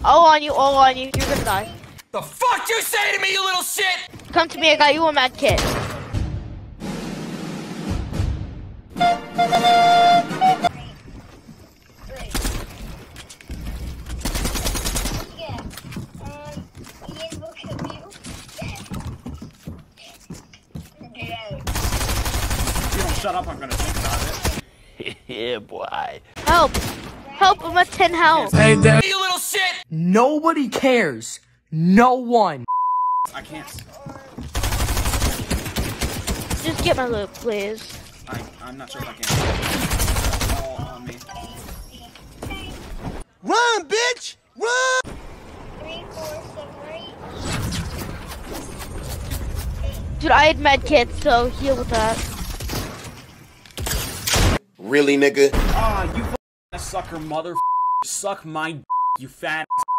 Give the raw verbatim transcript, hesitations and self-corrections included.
All on you, all on you. You're gonna die. The fuck you say to me, you little shit? Come to me, I got you a med kit. Shut up, I'm gonna think about it. Yeah, boy. Help! Help, I'm at ten health. Hey, there. You little shit! Nobody cares. No one. I can't. Just get my loot, please. I, I'm not sure if I can. All on me. Run, bitch! Run! Three, four, seven, eight. Dude, I had med kits, so heal with that. Really, nigga? Ah, you f***ing sucker mother. Suck my d you fat.